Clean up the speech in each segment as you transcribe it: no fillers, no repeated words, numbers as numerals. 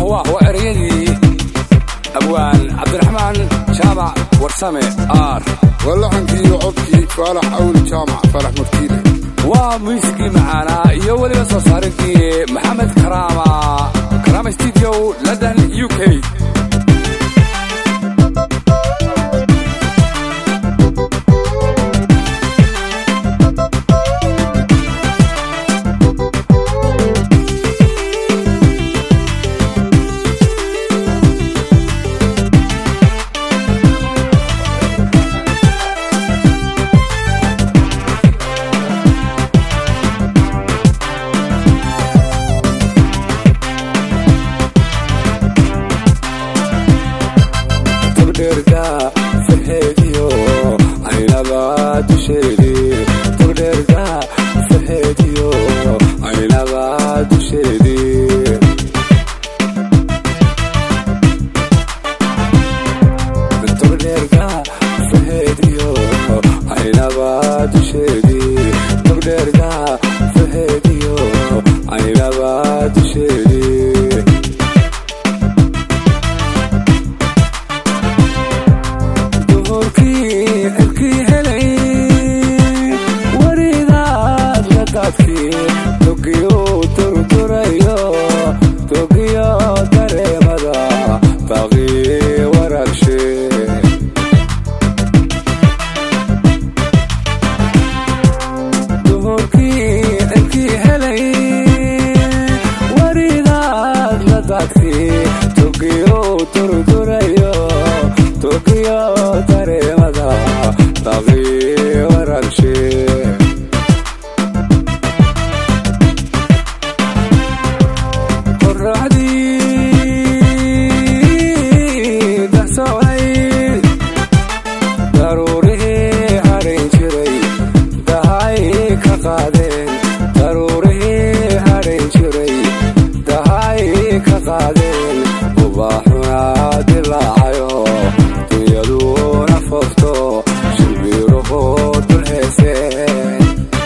وعريدي أبوان عبد الرحمن جامع ورسمي واللحنكي وعبكي فرح أول جامع فرح مرتيلي وموسيقي معانا يولي بس صارتي محمد كرامة استديو لندن يوكي تقدر فهديو عينا بعد شيدي تقدر فهديو عينا بعد شيدي تقدر فهديو عينا بعد شيدي تقدر فهديو عينا بعد شيدي توكيو تردريو توكيو دريمدا باغي ورقشي دهوركي انكي هلي وريدات لداتكي توكيو تردريو توكيو دريمدا باغي ورقشي وباحنا دلعيو تيادو نففتو شبيرو خود الحسين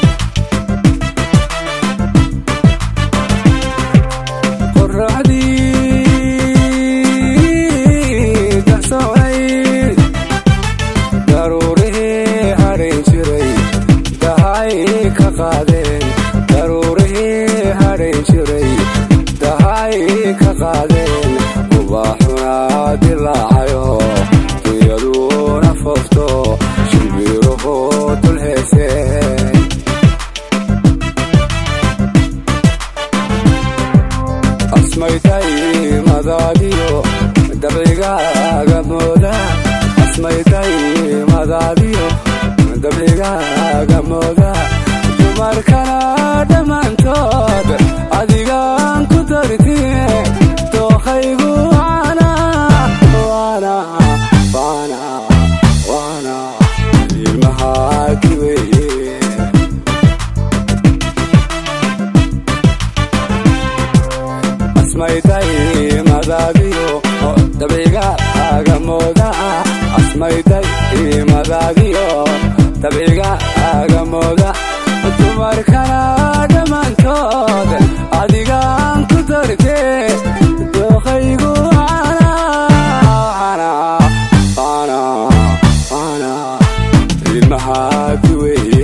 قرعدي دحسوعي ضروري هارين شري دهاي كقادين ضروري هارين شري دهاي كقادين وباحنا دلعيو تيادو نففتو شبيرو خود الحسين اسميتاي مداديو دبلغا مودا اسميتاي مداديو دبلغا مودا dumarkana dhammaantood adigaan ku dartee tookhaygu waana ilmahaagi weeye asmayday madaadiyo dabcigaaga mooda asmayday madaadiyo dabcigaaga mooda dumarkana dhammaantood adigaan ku dartee tookhaygu ilmahaagi weeye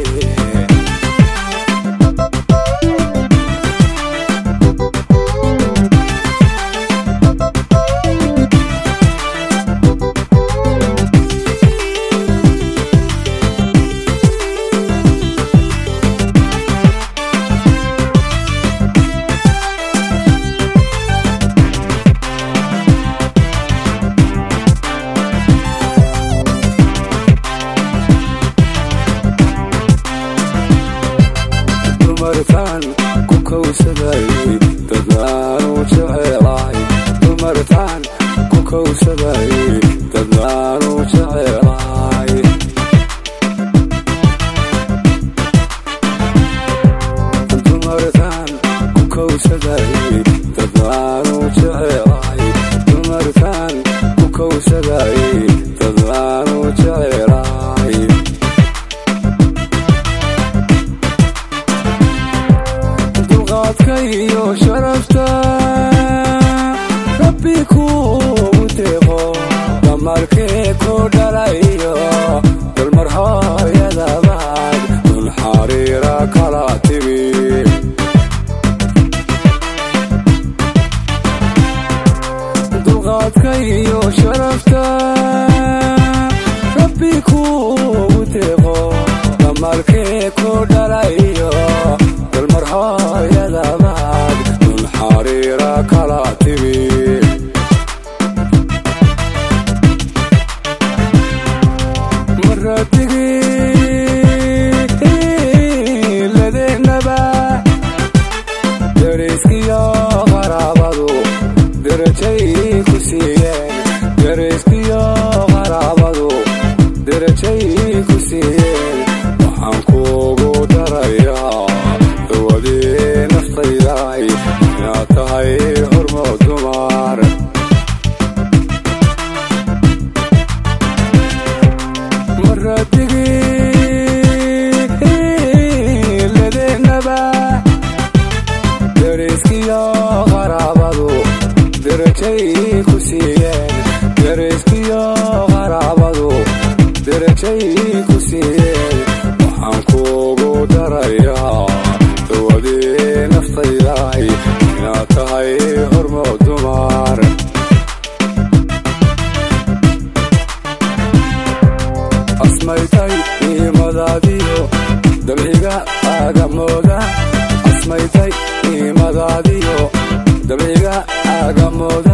dumartaan ku kowsaday dadlaanu jecelaay dumartaan ku kowsaday dadlaanu jecelaay dumartaan ku kowsaday dadlaanu jecelaay dumartaan ku kowsaday dadlaanu jecelaay dulqaadka iyo sharafta dalmarkii ku dhalayo dalmar hooyadabaad dul xariira kala timi dulqaadka iyo sharafta rabbi kuugu deeqo dalmarkii ku dhalayo dalmar hooyadabaad dul xariira kala timi waxaan kuugu darayaa dawadii naftayday inaad tahay hormo dumar maradigii ladeenaba deriskiyo qaraabadu derajay ku siiyeen deriskiyo qaraabadu derajay ku siiyeen waxaan kuugu darayaa dawadii naftayday inaad tahay hormo dumar asmaytay niimadaadiyo dabciga aagamooda asmaytay niimadaadiyo dabciga aagamooda